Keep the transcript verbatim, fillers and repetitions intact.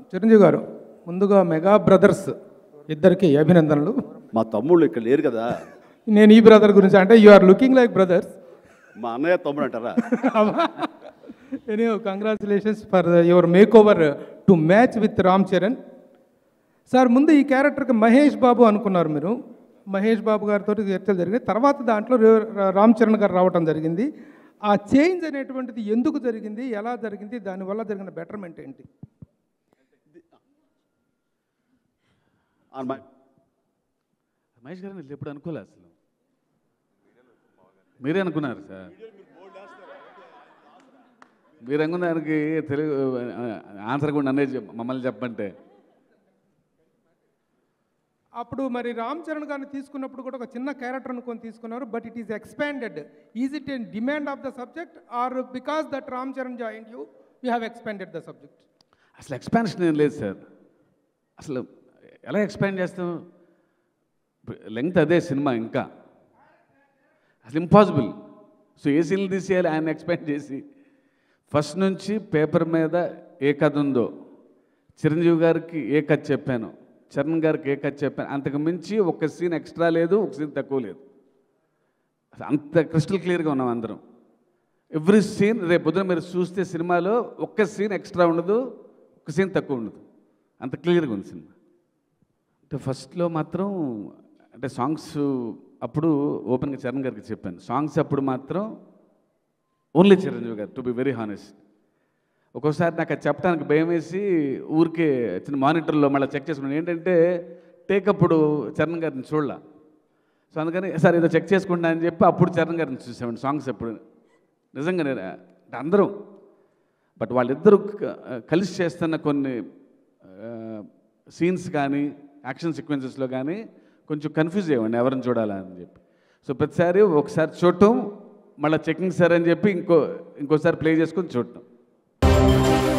చిరంజీవి గారు ముందుగా mega brothers ఇద్దరికి అభినందనలు. మా తమ్ముళ్ళు ఇక్కడ లేరు కదా. నేను ఈ బ్రదర్ గురించి అంటే you are looking like brothers. మా అన్నయ్య తమ్ముడు అంటారా? Any congratulations for your make over to match with Ram Charan sir. ముందు ఈ క్యారెక్టర్కి మహేష్ బాబు అనుకున్నారు మీరు. మహేష్ బాబు గారితో చర్చలు జరిగింది. తర్వాత దాంట్లో రామ్ చరణ్ గారు రావటం జరిగింది. ఆ చేంజ్ అనేటువంటిది ఎందుకు జరిగింది, ఎలా జరిగింది, దానివల్ల జరిగిన బెటర్మెంట్ ఏంటి? మహేష్ గారు నేను ఎప్పుడు అనుకోలే, అసలు మీరే అనుకున్నారు సార్. మీరు అనుకున్న దానికి తెలుగు ఆన్సర్ కూడా నన్నే మమ్మల్ని చెప్పంటే. అప్పుడు మరి రామ్ చరణ్ గారిని తీసుకున్నప్పుడు కూడా ఒక చిన్న క్యారెక్టర్ అనుకొని తీసుకున్నారు, but it is expanded. Is it in demand of the subject or because that Ram Charan join you you have expanded the subject? అసలు ఎక్స్పాన్షన్ ఏం లేదు సార్. అసలు ఎలా ఎక్స్పాండ్ చేస్తాం? లెంగ్త్ అదే సినిమా, ఇంకా అసలు ఇంపాసిబుల్. సో ఏ సీన్లు తీసేయాలి ఆయన ఎక్స్పాండ్ చేసి. ఫస్ట్ నుంచి పేపర్ మీద ఏ కథ ఉందో, చిరంజీవి గారికి ఏ కథ చెప్పాను, చరణ్ గారికి ఏ కథ చెప్పాను, అంతకు మించి ఒక సీన్ ఎక్స్ట్రా లేదు, ఒక సీన్ తక్కువ లేదు. అంత క్రిస్టల్ క్లియర్గా ఉన్నాం అందరం. ఎవ్రీ సీన్ రేపు పొద్దున మీరు చూస్తే సినిమాలో ఒక్క సీన్ ఎక్స్ట్రా ఉండదు, ఒక సీన్ తక్కువ ఉండదు, అంత క్లియర్గా ఉంది సినిమా. అంటే ఫస్ట్లో మాత్రం అంటే సాంగ్స్ అప్పుడు ఓపెన్గా చరణ్ గారికి చెప్పాను, సాంగ్స్ అప్పుడు మాత్రం ఓన్లీ చిరంజీవి గారు, టు బి వెరీ హానెస్ట్. ఒక్కోసారి నాకు అది చెప్పడానికి భయం వేసి ఊరికే చిన్న మానిటర్లో మళ్ళీ చెక్ చేసుకున్నాను. ఏంటంటే టేక్ అప్పుడు చరణ్ గారిని చూడాల. సో అందుకని సార్ ఏదో చెక్ చేసుకుంటా అని చెప్పి అప్పుడు చరణ్ గారిని చూసామండి సాంగ్స్ అప్పుడు. నిజంగా నేను అంటే అందరం, బట్ వాళ్ళిద్దరూ కలిసి చేస్తున్న కొన్ని సీన్స్ కానీ యాక్షన్ సీక్వెన్సెస్లో కానీ కొంచెం కన్ఫ్యూజ్ అయ్యండి ఎవరిని చూడాలా అని చెప్పి. సో ప్రతిసారి ఒకసారి చూడటం, మళ్ళీ చెకింగ్ సార్ అని చెప్పి ఇంకో ఇంకోసారి ప్లే చేసుకొని చూడటం.